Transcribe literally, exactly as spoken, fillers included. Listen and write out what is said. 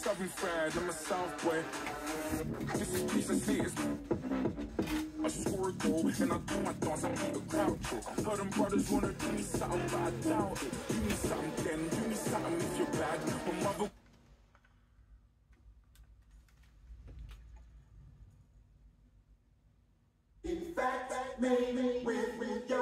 Southern fried, I'm a South boy. Just in case I say it's I score a goal and I do my dance, I beat the crowd. Heard them brothers wanna do me something, but I doubt it. Do me something then, do me something if you're bad. My mother. In fact, maybe with, with your